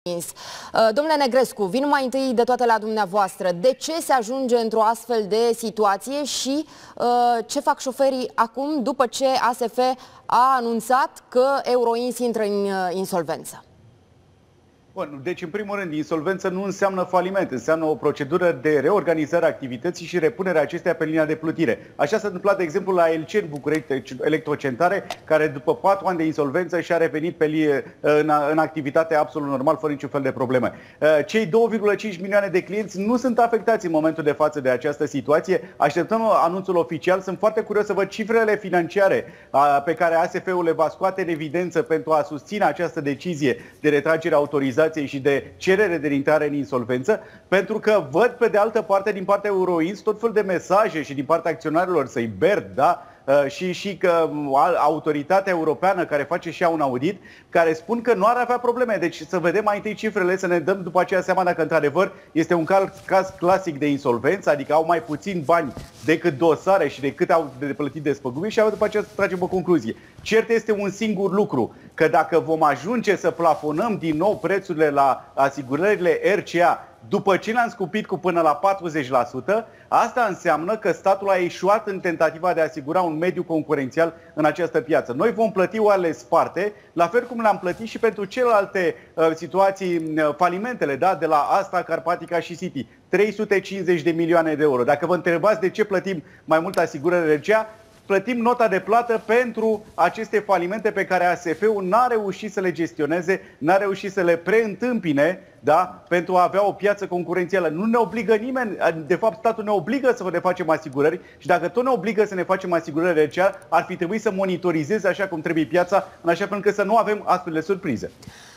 Domnule Negrescu, vin mai întâi de toate la dumneavoastră. De ce se ajunge într-o astfel de situație și ce fac șoferii acum după ce ASF a anunțat că Euroins intră în insolvență? Bun, deci în primul rând, insolvență nu înseamnă faliment, înseamnă o procedură de reorganizare a activității și repunerea acesteia pe linia de plutire. Așa s-a întâmplat, de exemplu, la Elcen București Electrocentare, care după 4 ani de insolvență și-a revenit în activitate absolut normal, fără niciun fel de probleme. Cei 2,5 milioane de clienți nu sunt afectați în momentul de față de această situație. Așteptăm anunțul oficial. Sunt foarte curios să văd cifrele financiare pe care ASF-ul le va scoate în evidență pentru a susține această decizie de retragere a autorizației și de cerere de intrare în insolvență, pentru că văd pe de altă parte din partea Euroins tot fel de mesaje și din partea acționarilor săi, BERD, da? Și că autoritatea europeană care face și ea un audit, care spun că nu ar avea probleme. Deci să vedem mai întâi cifrele, să ne dăm după aceea seama dacă într-adevăr este un caz clasic de insolvență, adică au mai puțin bani decât dosare și decât au de plătit despăgubiri și după aceea să tragem o concluzie. Cert este un singur lucru, că dacă vom ajunge să plafonăm din nou prețurile la asigurările RCA după ce le-am scupit cu până la 40%, asta înseamnă că statul a eșuat în tentativa de a asigura un mediu concurențial în această piață. Noi vom plăti oarele sparte, la fel cum le-am plătit și pentru celelalte situații, falimentele, da? De la Astra, Carpatica și City. 350 de milioane de euro. Dacă vă întrebați de ce plătim mai mult asigurări RCA, plătim nota de plată pentru aceste falimente pe care ASF-ul n-a reușit să le gestioneze, n-a reușit să le preîntâmpine, da? Pentru a avea o piață concurențială. Nu ne obligă nimeni, de fapt statul ne obligă să ne facem asigurări și dacă tot ne obligă să ne facem asigurări RCA, ar fi trebuit să monitorizeze așa cum trebuie piața, în așa fel încât să nu avem astfel de surprize.